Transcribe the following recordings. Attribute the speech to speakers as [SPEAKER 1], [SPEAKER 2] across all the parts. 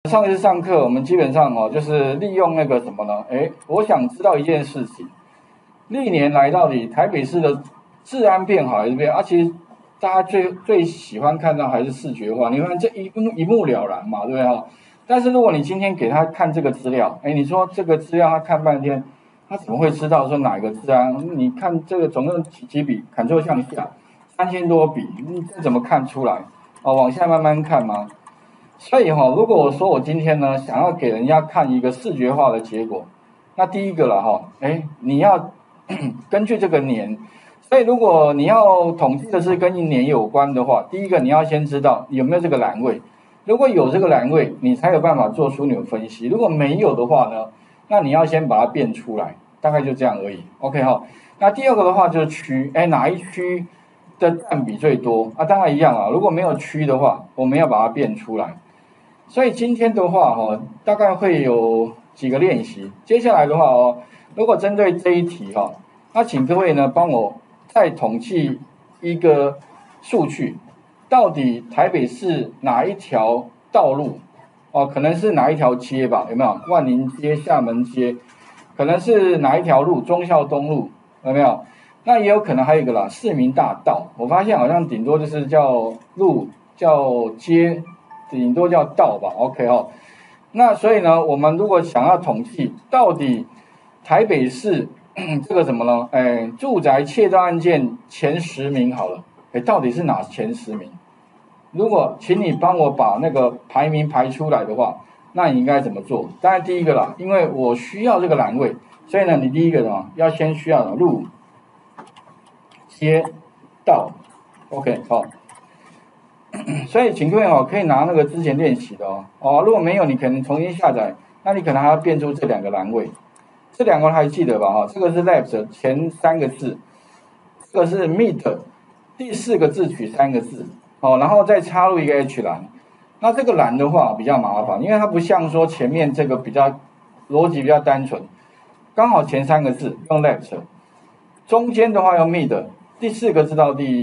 [SPEAKER 1] 上一次上课，我们基本上就是利用那个什么呢？我想知道一件事情，历年来到底台北市的治安变好还是变？其实大家最喜欢看到还是视觉化，你看这一目了然嘛，对不对？但是如果你今天给他看这个资料，你说这个资料他看半天，他怎么会知道说哪一个治安？你看这个总共几笔，Ctrl向下，3000多笔，你这怎么看出来？往下慢慢看吗？所以如果我说我今天呢想要给人家看一个视觉化的结果，那第一个了你要根据这个年，所以如果你要统计的是跟一年有关的话，第一个你要先知道有没有这个栏位，如果有这个栏位，你才有办法做枢纽分析。如果没有的话呢，那你要先把它变出来，大概就这样而已。OK 那第二个的话就是区，哪一区的占比最多？当然一样啊，如果没有区的话，我们要把它变出来。所以今天的话大概会有几个练习。接下来的话如果针对这一题那请各位呢帮我再统计一个数据，到底台北市哪一条道路可能是哪一条街吧？有没有？万宁街、厦门街，可能是哪一条路？忠孝东路，有没有？那也有可能还有一个啦，市民大道。我发现好像顶多就是叫路、叫街。顶多叫道吧 ，OK 那所以呢，我们如果想要统计到底台北市这个什么呢？住宅窃盗案件前10名好了，到底是哪前10名？如果请你帮我把那个排名排出来的话，那你应该怎么做？当然第一个啦，因为我需要这个栏位，所以呢，你第一个呢要先需要路、街、道 ，OK 所以请各位可以拿那个之前练习的如果没有，你可能重新下载，那你可能还要变出这2个栏位，这2个还记得吧？这个是 left 前3个字，这个是 mid 第4个字取3个字然后再插入一个 h 栏。那这个栏的话比较麻烦，因为它不像说前面这个比较逻辑比较单纯，刚好前3个字用 left， 中间的话用 mid， 第4个字到第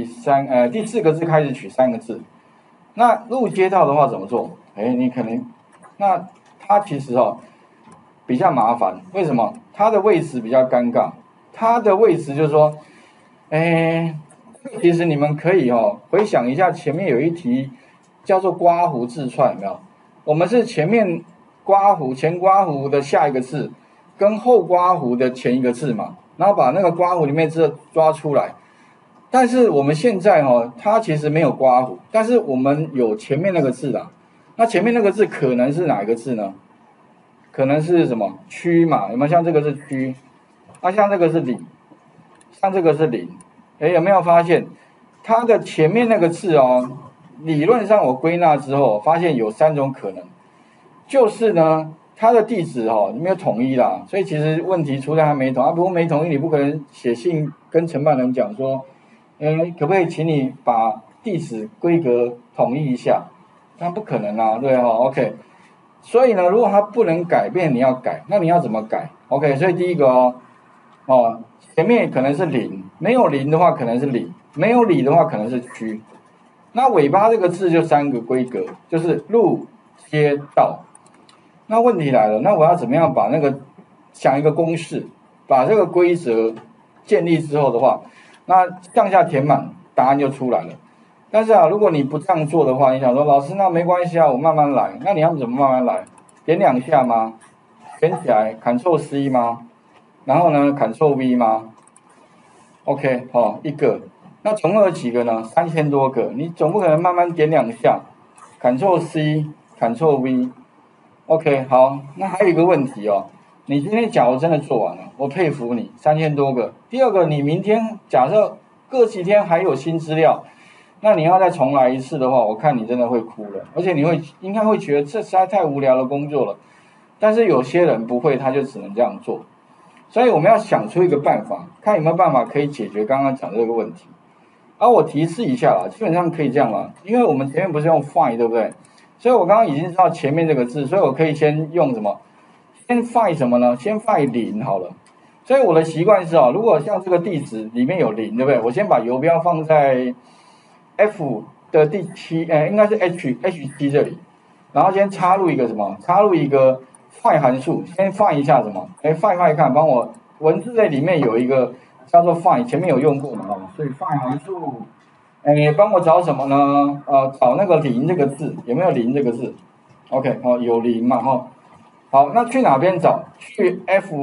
[SPEAKER 1] 4个字开始取3个字。那路街道的话怎么做？你可能，那它其实比较麻烦，为什么？它的位置比较尴尬，它的位置就是说，其实你们可以回想一下前面有一题叫做刮胡字串，有没有？我们是前面刮胡前刮胡的下一个字，跟后刮胡的前一个字嘛，然后把那个刮胡里面字抓出来。但是我们现在它其实没有刮胡，但是我们有前面那个字啦。那前面那个字可能是哪一个字呢？可能是什么区嘛？有没有？像这个是区，像这个是里，像这个是零。有没有发现它的前面那个字理论上我归纳之后发现有3种可能，就是呢它的地址没有统一啦，所以其实问题出在它没统。不过没统一，你不可能写信跟承办人讲说。可不可以请你把地址规格统一一下？那不可能啊，对OK。所以呢，如果它不能改变，你要改，那你要怎么改 ？OK。所以第一个前面可能是0，没有0的话可能是里，没有里的话可能是区。那尾巴这个字就3个规格，就是路、街、道。那问题来了，那我要怎么样把那个想一个公式，把这个规则建立之后的话？那向下填满，答案就出来了。但是如果你不这样做的话，你想说老师那没关系我慢慢来。那你要怎么慢慢来？点2下吗？选起来 Ctrl C 吗？然后呢 Ctrl V 吗 ？OK 一个。那总共有几个呢？3000多个。你总不可能慢慢点2下 Ctrl C Ctrl V。OK 好。那还有一个问题你今天假如真的做完了，我佩服你，3000多个。第二个，你明天假设过几天还有新资料，那你要再重来一次的话，我看你真的会哭了，而且你应该会觉得这实在太无聊的工作了。但是有些人不会，他就只能这样做。所以我们要想出一个办法，看有没有办法可以解决刚刚讲的这个问题。我提示一下啦，基本上可以这样啦，因为我们前面不是用 find 对不对？所以我刚刚已经知道前面这个字，所以我可以先用什么？先 find 什么呢？先 find 0好了。所以我的习惯是如果像这个地址里面有0，对不对？我先把游标放在 F 的第7，应该是 H7 这里。 然后先插入一个什么？插入一个 find 函数，先 find 一下什么？find 看，帮我文字类里面有一个叫做 find， 前面有用过嘛？所以 find 函数，帮我找什么呢？找那个零这个字，有没有零这个字 ？OK， 有零嘛，好，那去哪边找？去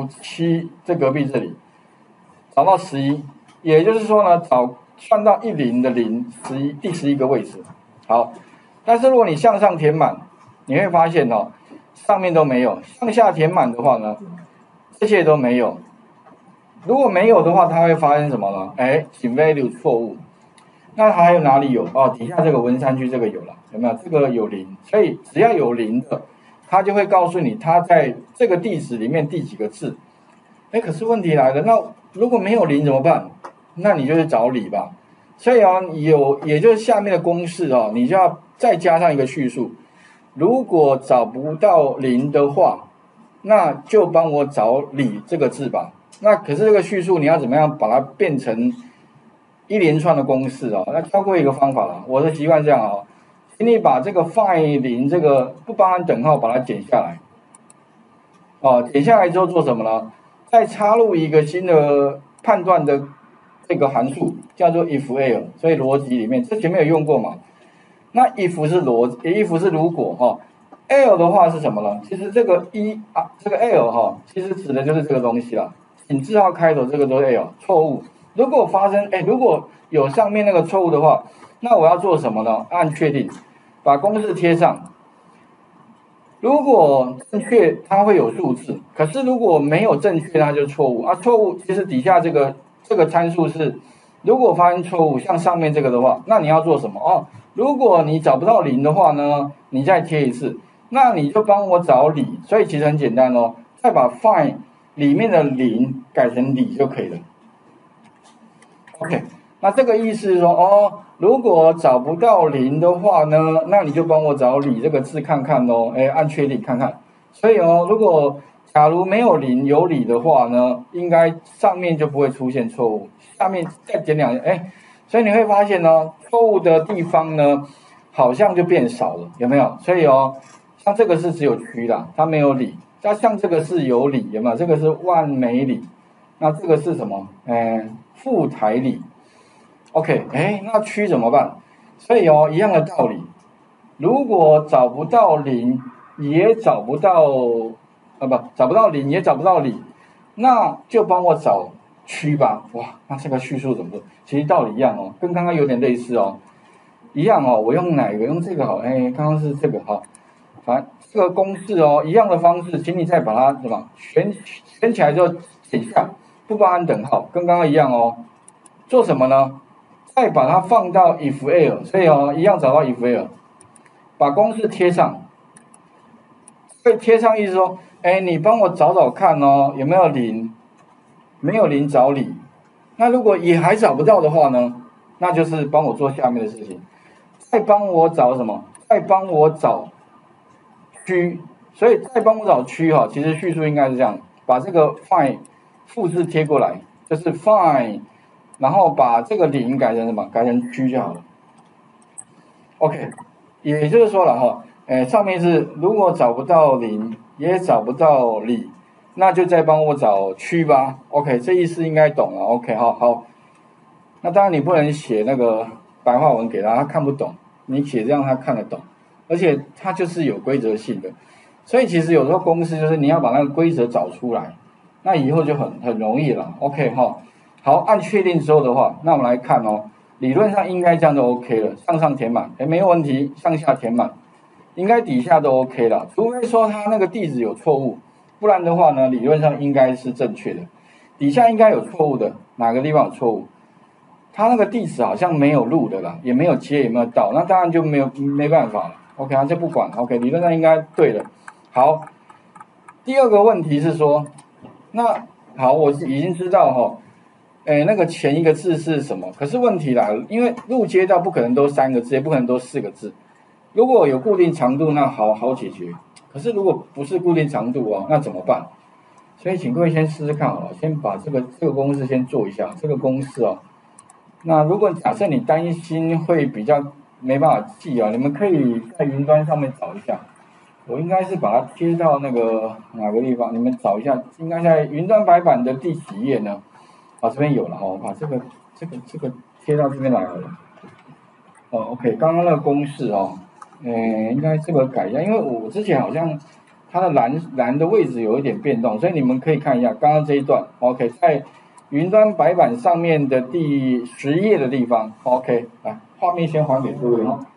[SPEAKER 1] F7这隔壁这里，找到11，也就是说呢，算到10的0，11第11个位置。好，但是如果你向上填满，你会发现上面都没有；向下填满的话呢，这些都没有。如果没有的话，它会发生什么呢？请 value 错误。那还有哪里有？底下这个文山区这个有了，有没有？这个有0，所以只要有0的，它就会告诉你它在这个地址里面第几个字。可是问题来了，那如果没有0怎么办？那你就去找里吧。所以也就是下面的公式你就要再加上一个叙述。如果找不到0的话，那就帮我找里这个字吧。那可是这个叙述你要怎么样把它变成一连串的公式那教过一个方法了，我的习惯这样请你把这个 find 0这个不包含等号把它剪下来。剪下来之后做什么呢？再插入一个新的判断的这个函数，叫做 if_else， 所以逻辑里面这前面有用过嘛？那 if 是if 是如果，else 的话是什么呢？其实这个这个 else 其实指的就是这个东西啦。引字号开头这个都是 else 错误。如果发生如果有上面那个错误的话，那我要做什么呢？按确定，把公式贴上。如果正确，它会有数字；可是如果没有正确，它就错误错误其实底下这个参数是，如果发生错误，像上面这个的话，那你要做什么？如果你找不到0的话呢，你再贴一次，那你就帮我找里。所以其实很简单再把 find 里面的0改成里就可以了。OK， 那这个意思是说如果找不到0的话呢，那你就帮我找里这个字看看按确定看看。所以如果假如没有0有里的话呢，应该上面就不会出现错误，下面再减2所以你会发现错误的地方呢好像就变少了，有没有？所以像这个是只有区啦，它没有里。那像这个是有里，有没有？这个是万美里，那这个是什么？富台里。OK， 那区怎么办？所以一样的道理，如果找不到0，也找不到找不到0也找不到里，那就帮我找区吧。哇，那这个叙述怎么做？其实道理一样跟刚刚有点类似一样我用哪个？用这个好？刚刚是这个好。反正这个公式一样的方式，请你再把它什么选起来之后剪下，不包含等号，跟刚刚一样做什么呢？再把它放到 if_else， 所以一样找到 if_else， 把公式贴上。所以贴上意思说，你帮我找找看有没有0，没有0找里。那如果也还找不到的话呢，那就是帮我做下面的事情，再帮我找什么？再帮我找区。所以再帮我找区其实叙述应该是这样，把这个 find 复制贴过来，就是 find， 然后把这个0改成什么？改成区就好了。OK， 也就是说了上面是如果找不到0，也找不到里，那就再帮我找区吧。OK， 这意思应该懂了。OK， 好。那当然你不能写那个白话文给他看不懂，你写这样他看得懂，而且它就是有规则性的。所以其实有时候公式就是你要把那个规则找出来，那以后就很容易了。OK 好，按确定之后的话，那我们来看理论上应该这样就 OK 了，向上填满没有问题，向下填满应该底下都 OK 了，除非说它那个地址有错误，不然的话呢理论上应该是正确的。底下应该有错误的，哪个地方有错误？它那个地址好像没有录的啦，也没有接，也没有到，那当然就没办法了。OK， 这不管 OK， 理论上应该对了。好，第二个问题是说，那好，我已经知道那个前一个字是什么？可是问题来了，因为入街道不可能都3个字，也不可能都4个字。如果有固定长度，那好解决。可是如果不是固定长度那怎么办？所以请各位先试试看好了，先把这个公式先做一下。这个公式那如果假设你担心会比较没办法记你们可以在云端上面找一下。 我应该是把它贴到那个哪个地方？你们找一下，应该在云端白板的第几页呢？啊，这边有了哈，我把这个贴到这边来了。哦，OK，刚刚那个公式哦，应该这个改一下，因为我之前好像它的栏的位置有一点变动，所以你们可以看一下刚刚这一段 ，OK， 在云端白板上面的第10页的地方 ，OK， 来，画面先还给各位哈。